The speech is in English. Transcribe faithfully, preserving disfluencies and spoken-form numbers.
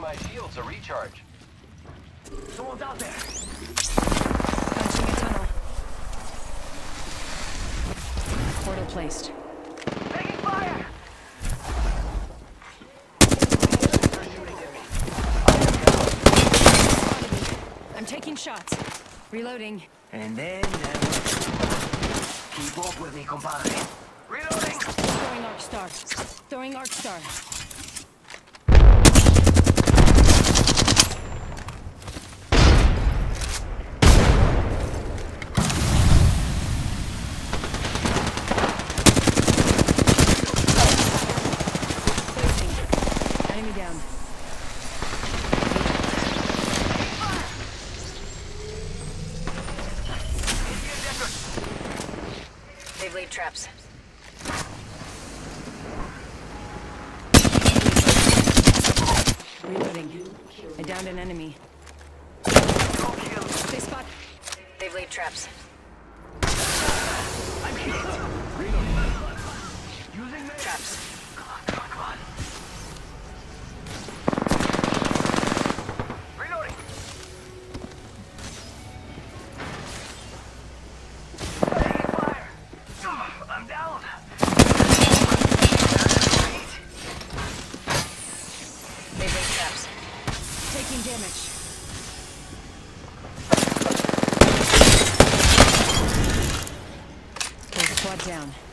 my shields to recharge. Someone's out there. Punching a tunnel. Portal placed. Taking fire! I'm taking shots. Reloading. And then, then... Keep up with me, compadre. Reloading! Throwing Arc Star. Throwing Arc Star. Placing. Enemy down. They've laid traps. Reloading. I downed an enemy. They spot. They've laid traps. I'm hit! Reloading. Using me. Traps. Come on, come on, come on. Reloading. Taking fire. I'm down. They've laid traps. Taking damage. Full squad down.